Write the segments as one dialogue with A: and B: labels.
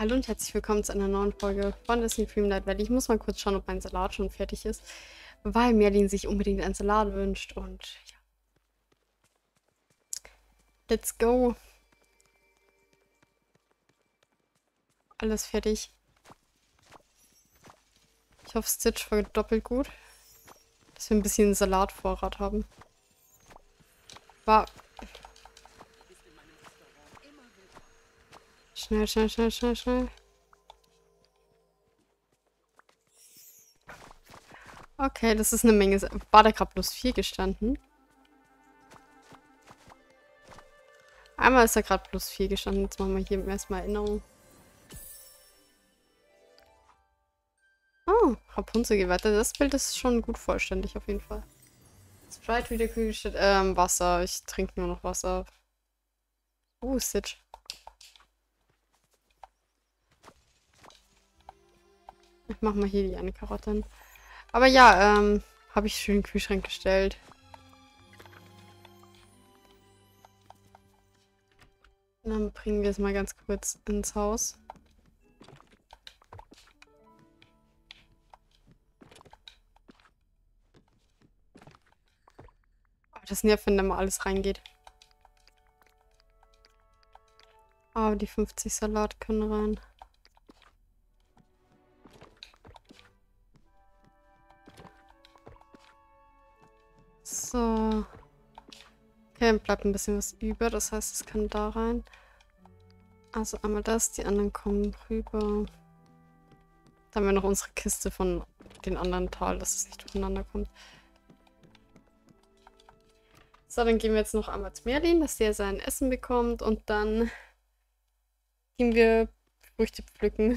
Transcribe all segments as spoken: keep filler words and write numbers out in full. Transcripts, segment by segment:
A: Hallo und herzlich willkommen zu einer neuen Folge von Disney Dreamlight Valley. Ich muss mal kurz schauen, ob mein Salat schon fertig ist, weil Merlin sich unbedingt einen Salat wünscht und ja. Let's go. Alles fertig. Ich hoffe, Stitch war doppelt gut, dass wir ein bisschen Salatvorrat haben. War... Schnell, schnell, schnell, schnell, schnell. Okay, das ist eine Menge. War da gerade plus vier gestanden? Einmal ist da gerade plus vier gestanden. Jetzt machen wir hier erstmal Erinnerung. Oh, Rapunzel geht weiter. Das Bild ist schon gut vollständig auf jeden Fall. Sprite wieder kühl gestellt. Ähm, Wasser. Ich trinke nur noch Wasser. Uh, Stitch. Ich mach mal hier die eine Karotte hin. Aber ja, ähm, habe ich schön in den Kühlschrank gestellt. Und dann bringen wir es mal ganz kurz ins Haus. Aber das nervt, wenn da mal alles reingeht. Aber die fünfzig Salat können rein. So. Okay, dann bleibt ein bisschen was über. Das heißt, es kann da rein. Also einmal das, die anderen kommen rüber. Dann haben wir noch unsere Kiste von den anderen Tal, dass es nicht durcheinander kommt. So, dann gehen wir jetzt noch einmal zu Merlin, dass der sein Essen bekommt. Und dann gehen wir Früchte pflücken.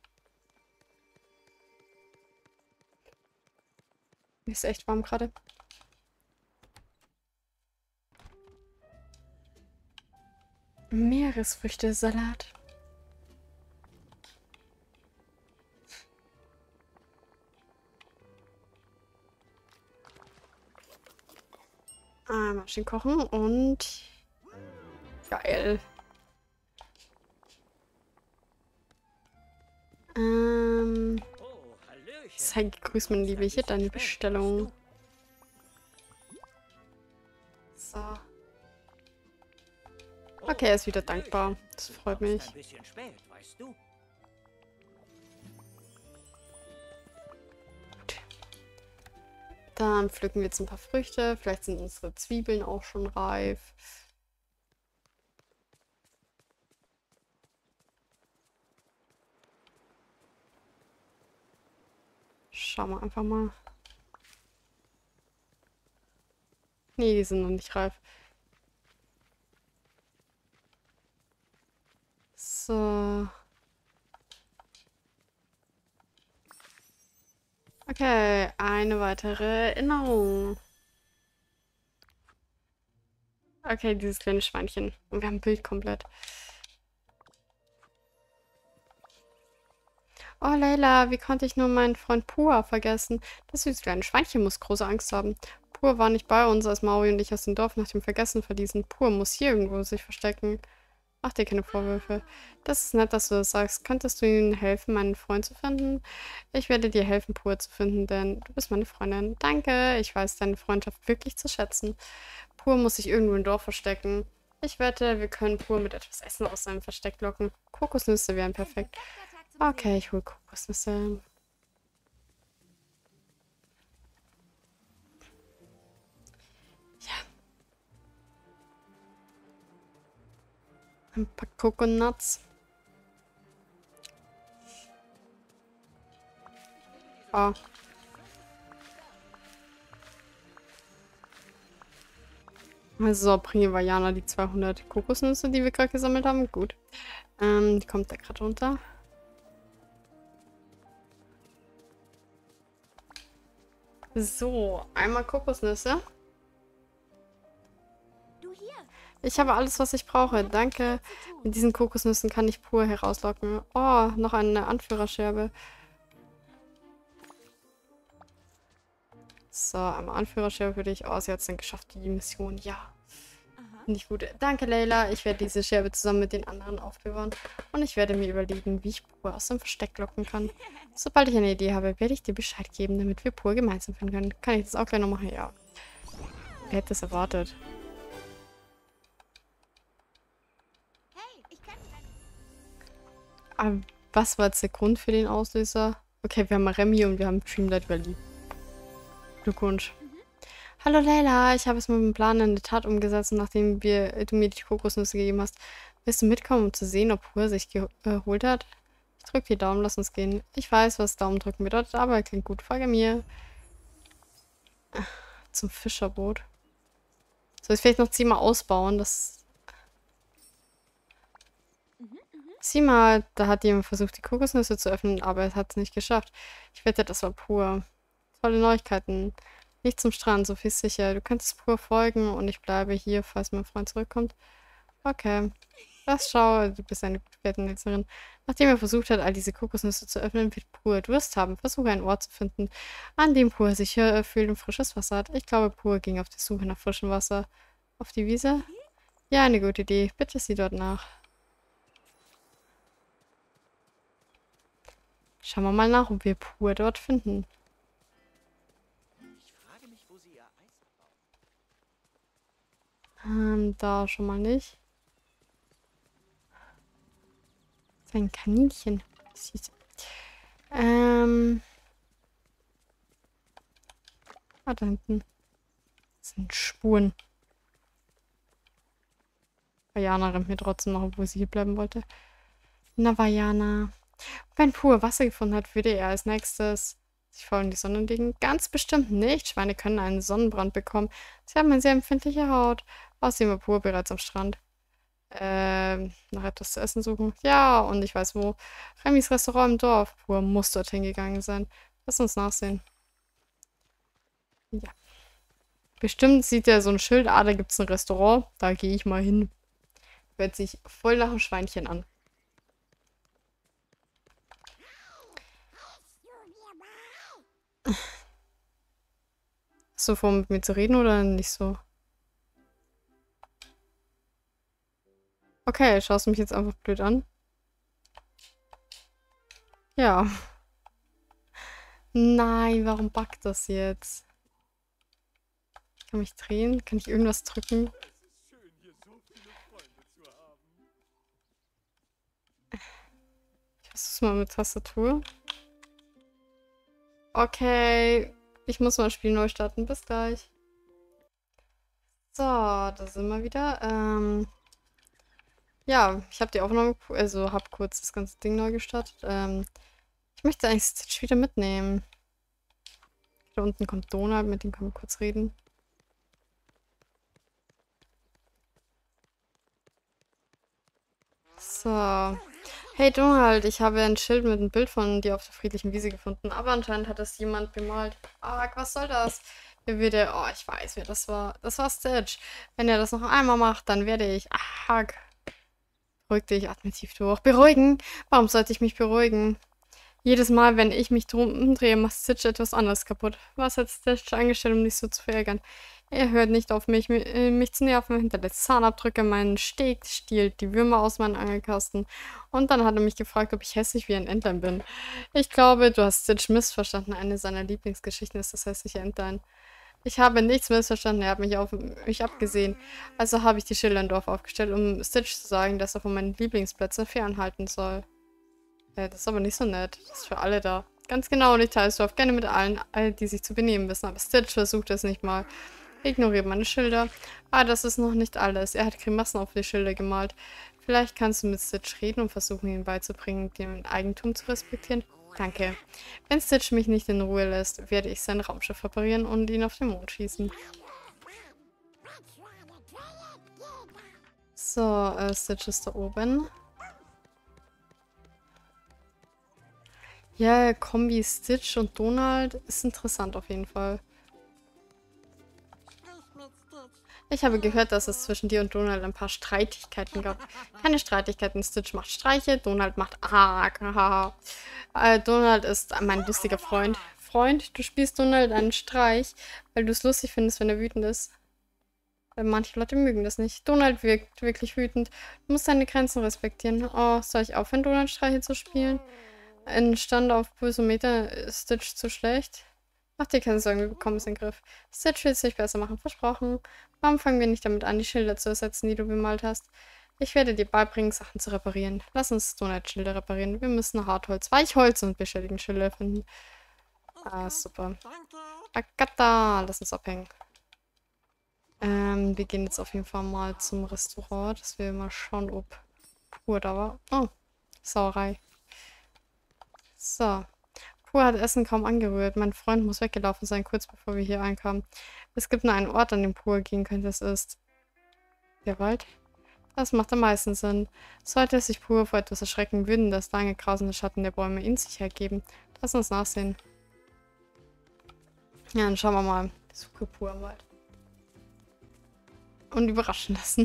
A: Mir ist echt warm gerade. Meeresfrüchte-Salat. Einmal schön kochen und... Geil. Ähm... Sei gegrüßt, meine Liebe. Hier deine Bestellung. So. Okay, er ist wieder dankbar. Das freut mich. Gut. Dann pflücken wir jetzt ein paar Früchte. Vielleicht sind unsere Zwiebeln auch schon reif. Schauen wir einfach mal. Nee, die sind noch nicht reif. So. Okay, eine weitere Erinnerung. Okay, dieses kleine Schweinchen. Und wir haben ein Bild komplett. Oh, Leila, wie konnte ich nur meinen Freund Pua vergessen? Das süße kleine Schweinchen muss große Angst haben. Pua war nicht bei uns, als Maui und ich aus dem Dorf nach dem Vergessen verließen. Pua muss hier irgendwo sich verstecken. Mach dir keine Vorwürfe. Das ist nett, dass du das sagst. Könntest du ihnen helfen, meinen Freund zu finden? Ich werde dir helfen, Pua zu finden, denn du bist meine Freundin. Danke, ich weiß deine Freundschaft wirklich zu schätzen. Pua muss sich irgendwo im Dorf verstecken. Ich wette, wir können Pua mit etwas Essen aus seinem Versteck locken. Kokosnüsse wären perfekt. Okay, ich hole Kokosnüsse. Ja. Ein paar Coconuts. Oh. Also bringen wir Jana die zweihundert Kokosnüsse, die wir gerade gesammelt haben. Gut. Ähm, die kommt da gerade runter. So, einmal Kokosnüsse. Ich habe alles, was ich brauche. Danke. Mit diesen Kokosnüssen kann ich pur herauslocken. Oh, noch eine Anführerscherbe. So, einmal Anführerscherbe für dich. Oh, sie hat es dann geschafft, die Mission. Ja. Finde ich gut. Danke, Layla. Ich werde diese Scherbe zusammen mit den anderen aufbewahren. Und ich werde mir überlegen, wie ich Pur aus dem Versteck locken kann. Sobald ich eine Idee habe, werde ich dir Bescheid geben, damit wir Pur gemeinsam finden können. Kann ich das auch gleich noch machen? Ja. Wer hätte das erwartet? Aber was war jetzt der Grund für den Auslöser? Okay, wir haben Remy und wir haben Dreamlight Valley. Glückwunsch. Hallo Leila, ich habe es mit dem Plan in die Tat umgesetzt, nachdem wir, du mir die Kokosnüsse gegeben hast. Willst du mitkommen, um zu sehen, ob Pur sich geholt hat? Ich drücke die Daumen, lass uns gehen. Ich weiß, was Daumen drücken bedeutet, aber klingt gut. Folge mir. Zum Fischerboot. Soll ich vielleicht noch zehnmal ausbauen? Das. Sieh mal, da hat jemand versucht, die Kokosnüsse zu öffnen, aber er hat es nicht geschafft. Ich wette, das war Pur. Tolle Neuigkeiten. Nicht zum Strand, so viel sicher. Du könntest Pur folgen und ich bleibe hier, falls mein Freund zurückkommt. Okay. Das schau, du bist eine gute Pferdenetzerin. Nachdem er versucht hat, all diese Kokosnüsse zu öffnen, wird Pur Durst haben. Versuche einen Ort zu finden, an dem Pur sich äh, fühlt und frisches Wasser hat. Ich glaube, Pur ging auf die Suche nach frischem Wasser. Auf die Wiese? Ja, eine gute Idee. Bitte sieh dort nach. Schauen wir mal nach, ob wir Pur dort finden. Ähm, da schon mal nicht. Sein Kaninchen. Süß. Ähm. Ah, da hinten. Das sind Spuren. Vajana rennt mir trotzdem noch, obwohl sie hier bleiben wollte. Na, Vajana. Wenn Pur Wasser gefunden hat, würde er als nächstes sich voll in die Sonne legen. Ganz bestimmt nicht. Schweine können einen Sonnenbrand bekommen. Sie haben eine sehr empfindliche Haut. Außerdem war Pur bereits am Strand. Ähm, nach etwas zu essen suchen. Ja, und ich weiß wo. Remys Restaurant im Dorf. Pur muss dorthin gegangen sein. Lass uns nachsehen. Ja. Bestimmt sieht er so ein Schild. Ah, da gibt es ein Restaurant. Da gehe ich mal hin. Hört sich voll nach einem Schweinchen an. Hast du vor, mit mir zu reden oder nicht so? Okay, schaust du mich jetzt einfach blöd an? Ja. Nein, warum backt das jetzt? Ich kann mich drehen? Kann ich irgendwas drücken? Ich versuch's mal mit Tastatur. Okay. Ich muss mal das Spiel neu starten. Bis gleich. So, da sind wir wieder. Ähm, ja, ich habe die Aufnahme, also habe kurz das ganze Ding neu gestartet. Ähm, ich möchte eigentlich Stitch wieder mitnehmen. Da unten kommt Donald, mit dem können wir kurz reden. So. Hey Donald, ich habe ein Schild mit einem Bild von dir auf der friedlichen Wiese gefunden, aber anscheinend hat es jemand bemalt. Arg, was soll das? Wer würde... Oh, ich weiß, wer das war. Das war Stitch. Wenn er das noch einmal macht, dann werde ich... Arg. Beruhig dich, atme tief durch. Beruhigen? Warum sollte ich mich beruhigen? Jedes Mal, wenn ich mich drum umdrehe, macht Stitch etwas anderes kaputt. Was hat Stitch angestellt, um dich so zu verärgern? Er hört nicht auf mich, mich zu nerven, hinterlässt Zahnabdrücke, meinen Steg, stiehlt die Würmer aus meinem Angelkasten. Und dann hat er mich gefragt, ob ich hässlich wie ein Entlein bin. Ich glaube, du hast Stitch missverstanden. Eine seiner Lieblingsgeschichten ist das hässliche Entlein. Ich habe nichts missverstanden, er hat mich auf mich abgesehen. Also habe ich die Schilder im Dorf aufgestellt, um Stitch zu sagen, dass er von meinen Lieblingsplätzen fernhalten soll. Ja, das ist aber nicht so nett. Das ist für alle da. Ganz genau, und ich teile es Dorf gerne mit allen, all die sich zu benehmen wissen. Aber Stitch versucht es nicht mal. Ignoriere meine Schilder. Ah, das ist noch nicht alles. Er hat Grimassen auf die Schilder gemalt. Vielleicht kannst du mit Stitch reden und versuchen, ihm beizubringen, dem Eigentum zu respektieren. Danke. Wenn Stitch mich nicht in Ruhe lässt, werde ich sein Raumschiff reparieren und ihn auf den Mond schießen. So, äh, Stitch ist da oben. Ja, Kombi Stitch und Donald ist interessant auf jeden Fall. Ich habe gehört, dass es zwischen dir und Donald ein paar Streitigkeiten gab. Keine Streitigkeiten. Stitch macht Streiche, Donald macht Arg. äh, Donald ist mein lustiger Freund. Freund, du spielst Donald einen Streich, weil du es lustig findest, wenn er wütend ist. Weil manche Leute mögen das nicht. Donald wirkt wirklich wütend. Du musst deine Grenzen respektieren. Oh, soll ich aufhören, Donald-Streiche zu spielen? Ein Stand auf Pulsometer ist Stitch zu schlecht. Mach dir keine Sorgen, wir bekommen es in den Griff. Stitch will es sich besser machen, versprochen. Warum fangen wir nicht damit an, die Schilder zu ersetzen, die du bemalt hast? Ich werde dir beibringen, Sachen zu reparieren. Lass uns Donut-Schilder reparieren. Wir müssen Hartholz, Weichholz und beschädigten Schilder finden. Ah, super. Agatha, lass uns abhängen. Ähm, wir gehen jetzt auf jeden Fall mal zum Restaurant, dass wir mal schauen, ob Pur da war. Oh, Sauerei. So. Pur hat Essen kaum angerührt. Mein Freund muss weggelaufen sein, kurz bevor wir hier ankamen. Es gibt nur einen Ort, an dem Pur gehen könnte. Das ist der Wald. Das macht am meisten Sinn. Sollte es sich Pur vor etwas erschrecken, würden das lange grausende Schatten der Bäume ihn Sicherheit geben. Lass uns nachsehen. Ja, dann schauen wir mal. Ich suche Pur im Wald. Und überraschen lassen.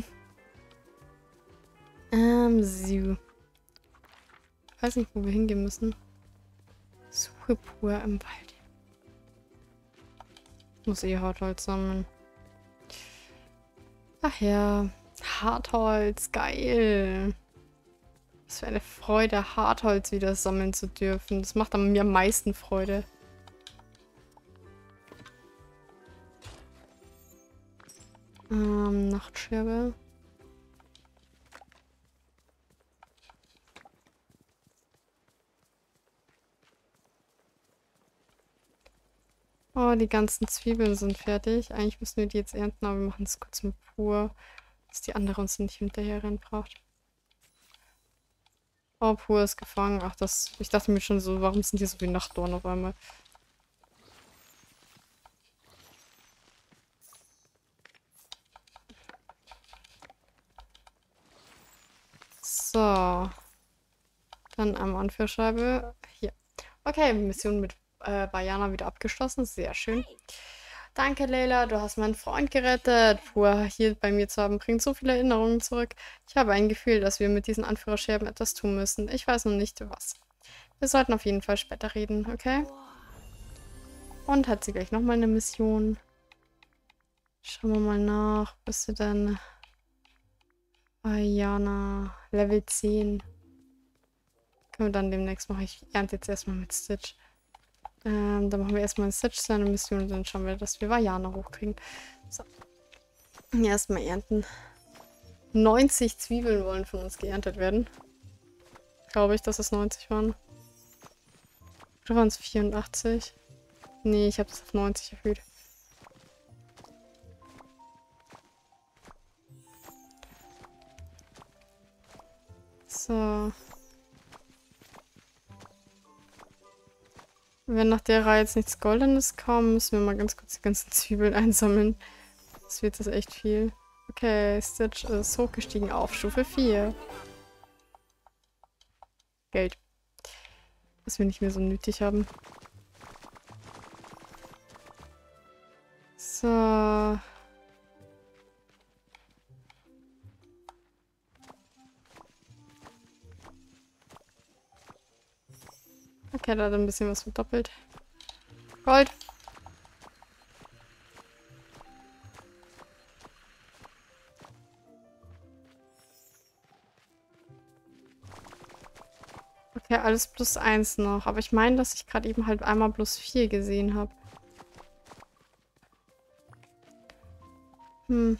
A: Ähm, so. Ich weiß nicht, wo wir hingehen müssen. Suche Pur im Wald. Ich muss eh Hartholz sammeln. Ach ja. Hartholz, geil. Was für eine Freude, Hartholz wieder sammeln zu dürfen. Das macht mir am meisten Freude. Ähm, Nachtscherbe. Oh, die ganzen Zwiebeln sind fertig. Eigentlich müssen wir die jetzt ernten, aber wir machen es kurz mit Pur, dass die andere uns nicht hinterher rennen braucht. Oh, Pur ist gefangen. Ach, das. Ich dachte mir schon so, warum sind hier so viele Nachtdorn auf einmal? So. Dann einmal Anführscheibe. Hier. Okay, Mission mit äh, Vajana wieder abgeschlossen. Sehr schön. Danke, Leila. Du hast meinen Freund gerettet. Pur hier bei mir zu haben, bringt so viele Erinnerungen zurück. Ich habe ein Gefühl, dass wir mit diesen Anführerscherben etwas tun müssen. Ich weiß noch nicht, was. Wir sollten auf jeden Fall später reden, okay? Und hat sie gleich nochmal eine Mission. Schauen wir mal nach. Bist du denn? Vajana. Level zehn. Können wir dann demnächst machen. Ich ernte jetzt erstmal mit Stitch. Ähm, dann machen wir erstmal Stitch seine Mission und dann schauen wir, dass wir Vajana hochkriegen. So. Erstmal ernten. neunzig Zwiebeln wollen von uns geerntet werden. Glaube ich, dass es neunzig waren. Oder waren es vierundachtzig? Nee, ich habe es auf neunzig erhöht. So. Wenn nach der Reihe jetzt nichts Goldenes kommt, müssen wir mal ganz kurz die ganzen Zwiebeln einsammeln. Das wird das echt viel. Okay, Stitch ist hochgestiegen auf Stufe vier. Geld. Was wir nicht mehr so nötig haben. So. Okay, da hat ein bisschen was verdoppelt. Gold. Okay, alles plus eins noch. Aber ich meine, dass ich gerade eben halt einmal plus vier gesehen habe. Hm.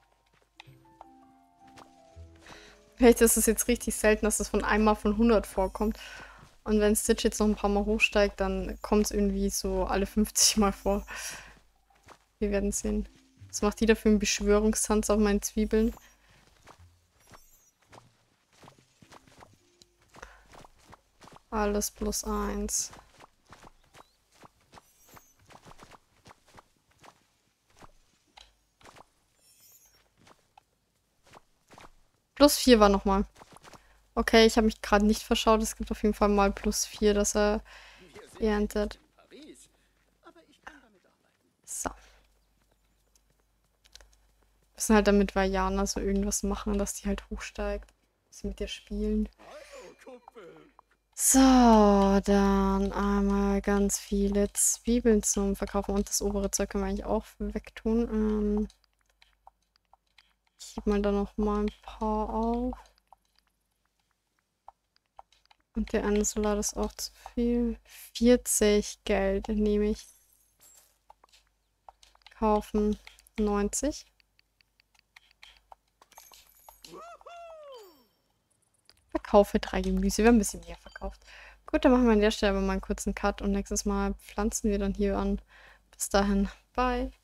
A: Vielleicht ist es jetzt richtig selten, dass es von einmal von hundert vorkommt. Und wenn Stitch jetzt noch ein paar Mal hochsteigt, dann kommt es irgendwie so alle fünfzig Mal vor. Wir werden sehen. Was macht die da für einen Beschwörungstanz auf meinen Zwiebeln? Alles plus eins. Plus vier war nochmal. Okay, ich habe mich gerade nicht verschaut. Es gibt auf jeden Fall mal plus vier, dass er erntet. So. Wir müssen halt damit Vajana so irgendwas machen, dass die halt hochsteigt. Dass sie mit dir spielen. So, dann einmal ganz viele Zwiebeln zum Verkaufen. Und das obere Zeug können wir eigentlich auch wegtun. Ähm, Ich heb mal da noch mal ein paar auf. Und der eine Salat ist auch zu viel. vierzig Geld nehme ich. Kaufen neunzig. Verkaufe drei Gemüse. Wir haben ein bisschen mehr verkauft. Gut, dann machen wir an der Stelle aber mal einen kurzen Cut und nächstes Mal pflanzen wir dann hier an. Bis dahin. Bye.